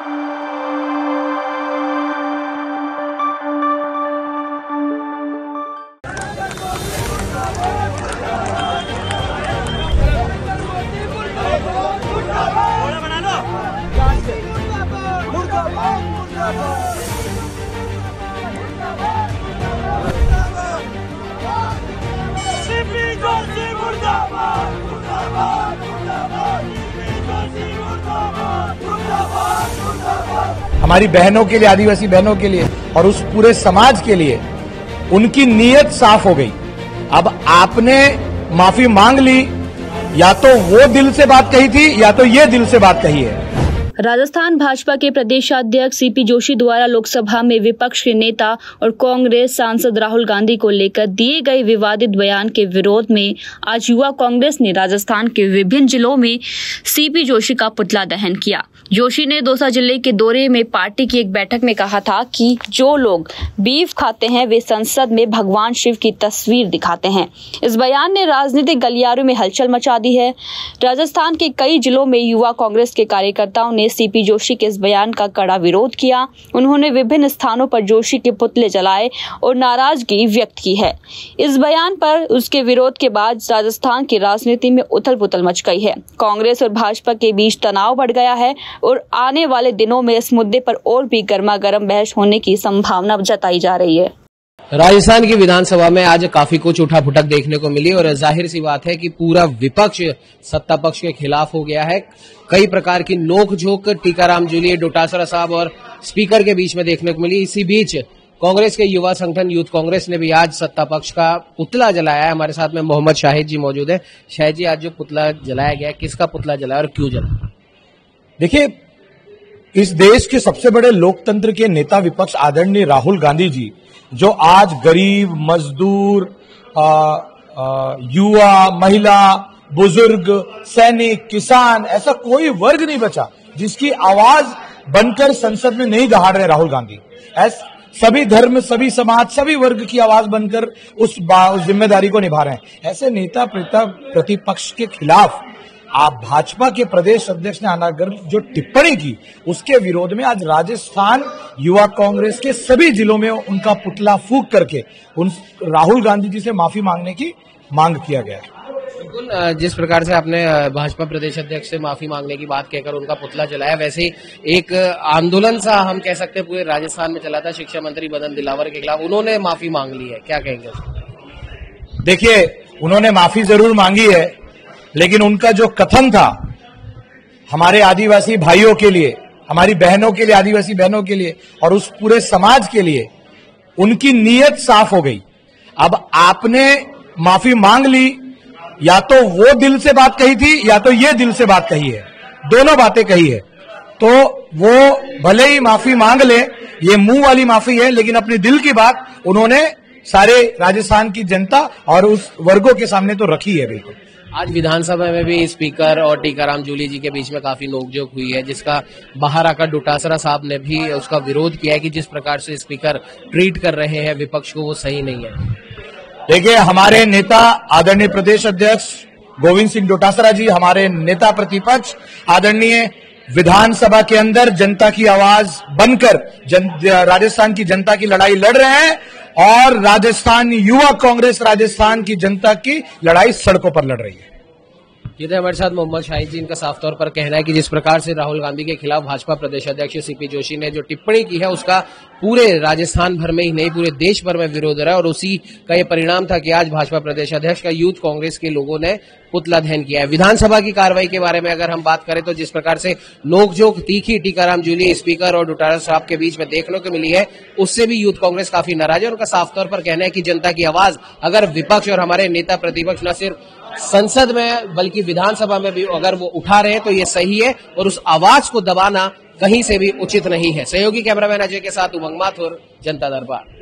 हमारी बहनों के लिए, आदिवासी बहनों के लिए और उस पूरे समाज के लिए उनकी नीयत साफ हो गई। अब आपने माफी मांग ली, या तो वो दिल से बात कही थी या तो ये दिल से बात कही है। राजस्थान भाजपा के प्रदेशाध्यक्ष सीपी जोशी द्वारा लोकसभा में विपक्ष के नेता और कांग्रेस सांसद राहुल गांधी को लेकर दिए गए विवादित बयान के विरोध में आज युवा कांग्रेस ने राजस्थान के विभिन्न जिलों में सीपी जोशी का पुतला दहन किया। जोशी ने दौसा जिले के दौरे में पार्टी की एक बैठक में कहा था कि जो लोग बीफ खाते हैं वे संसद में भगवान शिव की तस्वीर दिखाते हैं। इस बयान ने राजनीतिक गलियारों में हलचल मचा दी है। राजस्थान के कई जिलों में युवा कांग्रेस के कार्यकर्ताओं ने सीपी जोशी के इस बयान का कड़ा विरोध किया। उन्होंने विभिन्न स्थानों पर जोशी के पुतले जलाए और नाराजगी व्यक्त की है। इस बयान पर उसके विरोध के बाद राजस्थान की राजनीति में उथल पुथल मच गई है। कांग्रेस और भाजपा के बीच तनाव बढ़ गया है और आने वाले दिनों में इस मुद्दे पर और भी गर्मागर्म बहस होने की संभावना जताई जा रही है। राजस्थान की विधानसभा में आज काफी कुछ उठाफुटक देखने को मिली और जाहिर सी बात है कि पूरा विपक्ष सत्ता पक्ष के खिलाफ हो गया है। कई प्रकार की नोक-झोंक टीकाराम जूली, डोटासरा साहब और स्पीकर के बीच में देखने को मिली। इसी बीच कांग्रेस के युवा संगठन यूथ कांग्रेस ने भी आज सत्ता पक्ष का पुतला जलाया है। हमारे साथ में मोहम्मद शाहिद जी मौजूद है। शाहिद जी, आज जो पुतला जलाया गया, किसका पुतला जलाया और क्यों जलाया? देखिए, इस देश के सबसे बड़े लोकतंत्र के नेता विपक्ष आदरणीय राहुल गांधी जी, जो आज गरीब, मजदूर, युवा, महिला, बुजुर्ग, सैनिक, किसान, ऐसा कोई वर्ग नहीं बचा जिसकी आवाज बनकर संसद में नहीं दहाड़ रहे राहुल गांधी। सभी धर्म, सभी समाज, सभी वर्ग की आवाज बनकर उस जिम्मेदारी को निभा रहे हैं। ऐसे नेता प्रतिपक्ष के खिलाफ आप भाजपा के प्रदेश अध्यक्ष ने अनागर जो टिप्पणी की, उसके विरोध में आज राजस्थान युवा कांग्रेस के सभी जिलों में उनका पुतला फूंक करके उन राहुल गांधी जी से माफी मांगने की मांग किया गया। बिल्कुल, जिस प्रकार से आपने भाजपा प्रदेश अध्यक्ष से माफी मांगने की बात कहकर उनका पुतला जलाया, वैसे एक आंदोलन सा हम कह सकते हैं पूरे राजस्थान में चला था शिक्षा मंत्री मदन दिलावर के खिलाफ। उन्होंने माफी मांग ली है, क्या कहेंगे? देखिए, उन्होंने माफी जरूर मांगी है, लेकिन उनका जो कथन था हमारे आदिवासी भाइयों के लिए, हमारी बहनों के लिए, आदिवासी बहनों के लिए और उस पूरे समाज के लिए, उनकी नीयत साफ हो गई। अब आपने माफी मांग ली, या तो वो दिल से बात कही थी या तो ये दिल से बात कही है, दोनों बातें कही है। तो वो भले ही माफी मांग ले, ये मुंह वाली माफी है, लेकिन अपने दिल की बात उन्होंने सारे राजस्थान की जनता और उस वर्गों के सामने तो रखी है। बिल्कुल, आज विधानसभा में भी स्पीकर और टीकाराम जूली जी के बीच में काफी नोकझोंक हुई है, जिसका बाहर आकर डोटासरा साहब ने भी उसका विरोध किया है कि जिस प्रकार से स्पीकर ट्रीट कर रहे हैं विपक्ष को, वो सही नहीं है। देखिए, हमारे नेता आदरणीय प्रदेश अध्यक्ष गोविंद सिंह डोटासरा जी, हमारे नेता प्रतिपक्ष आदरणीय विधानसभा के अंदर जनता की आवाज बनकर राजस्थान की जनता की लड़ाई लड़ रहे हैं और राजस्थान युवा कांग्रेस राजस्थान की जनता की लड़ाई सड़कों पर लड़ रही है। ये थे हमारे साथ मोहम्मद शाहिद जी। इनका साफ तौर पर कहना है कि जिस प्रकार से राहुल गांधी के खिलाफ भाजपा प्रदेश अध्यक्ष सीपी जोशी ने जो टिप्पणी की है, उसका पूरे राजस्थान भर में ही नहीं पूरे देश भर में विरोध रहा और उसी का ये परिणाम था कि आज भाजपा प्रदेश अध्यक्ष का यूथ कांग्रेस के लोगों ने पुतला दहन किया है। विधानसभा की कार्रवाई के बारे में अगर हम बात करें तो जिस प्रकार से नोकझोंक तीखी टीकाराम जूली, स्पीकर और डोटासरा साहब के बीच में देखने को मिली है, उससे भी यूथ कांग्रेस काफी नाराज है। उनका साफ तौर पर कहना है कि जनता की आवाज अगर विपक्ष और हमारे नेता प्रतिपक्ष न सिर्फ संसद में बल्कि विधानसभा में भी अगर वो उठा रहे हैं तो ये सही है और उस आवाज को दबाना कहीं से भी उचित नहीं है। सहयोगी कैमरामैन अजय के साथ उमंग माथुर, जनता दरबार।